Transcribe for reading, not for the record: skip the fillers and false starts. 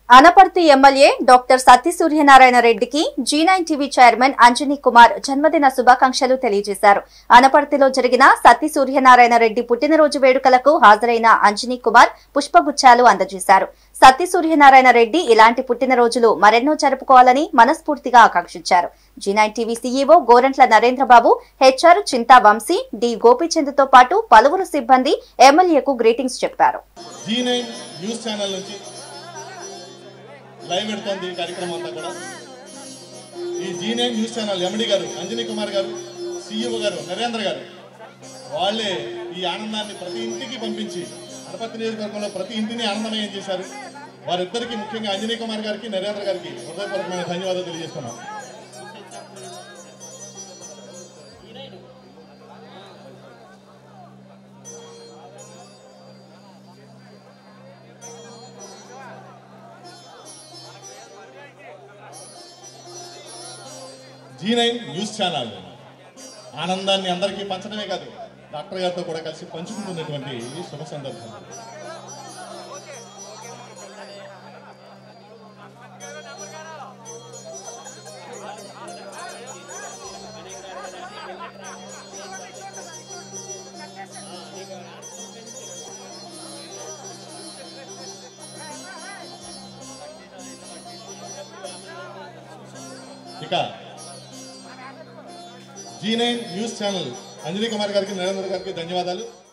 Anaparthi MLA doctor Satti Suryanarayana రెడ్డికి G9 TV chairman Anjani Kumar జన్మదిన శుభాకాంక్షలు తెలియజేశారు. అనపర్తిలో జరిగిన సత్తి సూర్యనారాయణ రెడ్డి పుట్టినరోజు వేడుకలకు హాజరైన అంజనీ కుమార్ పుష్పగుచ్చాలు అందజేశారు. సత్తి సూర్యనారాయణ రెడ్డి ఇలాంటి పుట్టినరోజులు మరెన్నో జరుపుకోవాలని మనస్ఫూర్తిగా ఆకాంక్షించారు. G9 TV CEO Gorantla Narendrababu, HR Chinta Vamshi, D గోపీచంద్తో పాటు పలువురు సిబ్బంది ఎమ్మెల్యేకు గ్రీటింగ్స్ చెప్పారు. లైవ్ పెడుతోంది ఈ కార్యక్రమం అంతా కూడా. ఈ G9 న్యూస్ ఛానల్ ఎండి గారు అంజనీ కుమార్ గారు, సీఈఓ గారు నరేంద్ర గారు, వాళ్ళే ఈ ఆనందాన్ని ప్రతి ఇంటికి పంపించి అనపర్తి నియోజకవర్గంలో ప్రతి ఇంటిని ఆనందమయం చేశారు. వారిద్దరికీ ముఖ్యంగా అంజనీ కుమార్ గారికి, నరేంద్ర గారికి హృదయపూర్వకమైన ధన్యవాదాలు తెలియజేస్తున్నాం. G9 న్యూస్ ఛానల్ ఆనందాన్ని అందరికీ పంచడమే కాదు, డాక్టర్ గారితో కూడా కలిసి పంచుకుంటున్నటువంటి శుభ సందర్భం. ఇక G9 news channel Anjani Kumar గారికి, నరేంద్ర గారికి ధన్యవాదాలు.